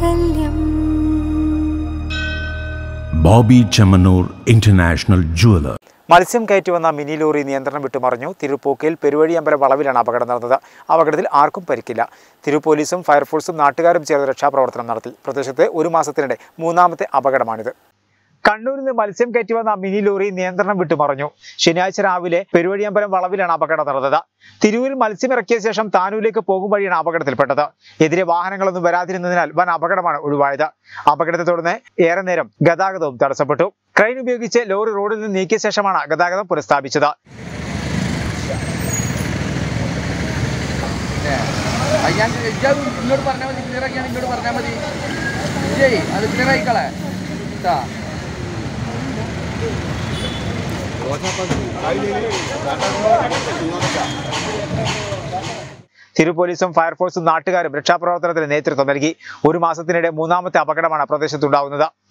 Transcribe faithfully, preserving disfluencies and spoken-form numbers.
Bobby Chamanur International Jeweler. മത്സ്യം കയറ്റി വന്ന മിനി ലോറി നിയന്ത്രണം വിട്ടുമറിഞ്ഞു. തിരുപ്പൂക്കയിൽ പെരുവഴിയമ്പലം വളവിലാണ് അപകടം നടന്നത്. അപകടത്തിൽ ആർക്കും പരിക്കില്ല. തിരുപോലീസും ഫയർഫോഴ്സും നാട്ടുകാരും ചേർന്ന് രക്ഷാപ്രവർത്തനം നടത്തി. പ്രദേശത്ത് ഒരു മാസത്തിനിടെ മൂന്നാമത്തെ അപകടമാണിത്. കണ്ണൂരിൽ നിന്ന് മത്സ്യം കയറ്റി വന്ന മിനി ലോറി നിയന്ത്രണം വിട്ടുമറിഞ്ഞു. ശനിയാഴ്ച രാവിലെ പെരുവഴിയമ്പലം വളവിലാണ് അപകടം നടന്നത്. തിരൂരിൽ മത്സ്യം ഇറക്കിയ ശേഷം താനൂരിലേക്ക് പോകും വഴിയാണ് അപകടത്തിൽപ്പെട്ടത്. എതിരെ വാഹനങ്ങളൊന്നും വരാതിരുന്നതിനാൽ വൻ അപകടമാണ് ഒഴിവായത്. അപകടത്തെ തുടർന്ന് ഏറെ നേരം ഗതാഗതവും തടസ്സപ്പെട്ടു. ക്രെയിൻ ഉപയോഗിച്ച് ലോറി റോഡിൽ നിന്ന് നീക്കിയ ശേഷമാണ് ഗതാഗതം പുനഃസ്ഥാപിച്ചത്. തിരുപോലീസും ഫയർഫോഴ്സും നാട്ടുകാരും രക്ഷാപ്രവർത്തനത്തിന് നേതൃത്വം നൽകി. ഒരു മാസത്തിനിടെ മൂന്നാമത്തെ അപകടമാണ് പ്രദേശത്തുണ്ടാവുന്നത്.